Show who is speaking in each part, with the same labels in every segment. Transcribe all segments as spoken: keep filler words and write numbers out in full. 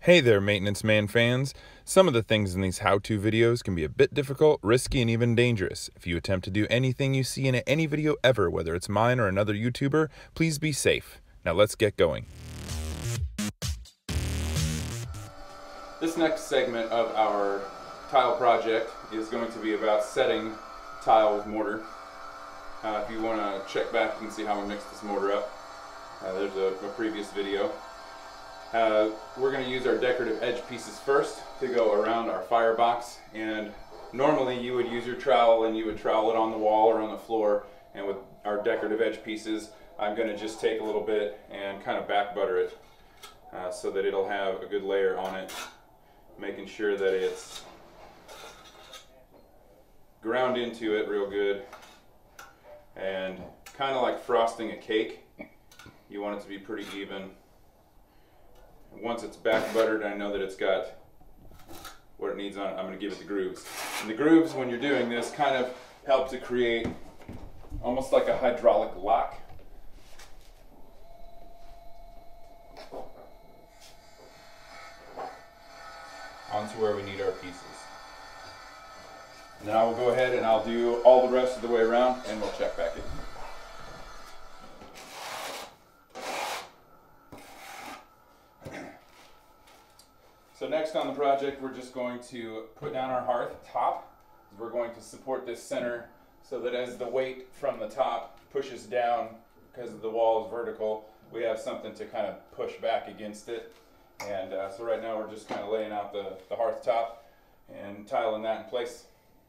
Speaker 1: Hey there, Maintenance Man fans. Some of the things in these how-to videos can be a bit difficult, risky, and even dangerous. If you attempt to do anything you see in any video ever, whether it's mine or another YouTuber, please be safe. Now let's get going. This next segment of our tile project is going to be about setting tile with mortar. Uh, if you want to check back, you can see how we mix this mortar up. Uh, there's a, a previous video. Uh, we're going to use our decorative edge pieces first to go around our firebox, and normally you would use your trowel and you would trowel it on the wall or on the floor, and with our decorative edge pieces I'm going to just take a little bit and kind of back butter it uh, so that it'll have a good layer on it, making sure that it's ground into it real good, and kind of like frosting a cake, you want it to be pretty even. Once it's back buttered, I know that it's got what it needs on it, I'm going to give it the grooves. And the grooves, when you're doing this, kind of help to create almost like a hydraulic lock. Onto where we need our pieces. And then I will go ahead and I'll do all the rest of the way around and we'll check back in. So next on the project, we're just going to put down our hearth top. We're going to support this center so that as the weight from the top pushes down, because the wall is vertical, we have something to kind of push back against it. And uh, so right now we're just kind of laying out the, the hearth top and tiling that in place.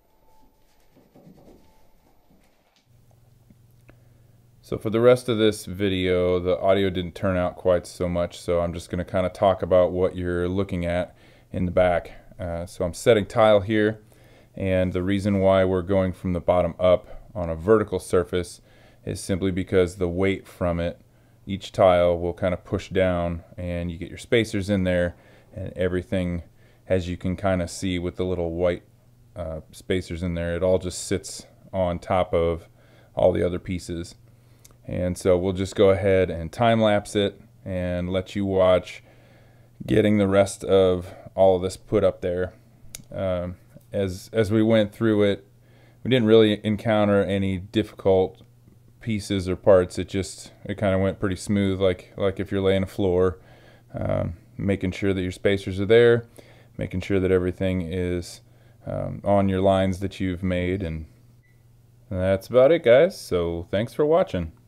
Speaker 1: So for the rest of this video, the audio didn't turn out quite so much, so I'm just going to kind of talk about what you're looking at in the back. Uh, so I'm setting tile here, and the reason why we're going from the bottom up on a vertical surface is simply because the weight from it, each tile will kind of push down, and you get your spacers in there, and everything, as you can kind of see with the little white uh, spacers in there, it all just sits on top of all the other pieces. And so we'll just go ahead and time lapse it and let you watch getting the rest of all of this put up there. Um, as as we went through it, we didn't really encounter any difficult pieces or parts. It just it kind of went pretty smooth, like like if you're laying a floor, um, making sure that your spacers are there, making sure that everything is um, on your lines that you've made, and that's about it, guys. So thanks for watching.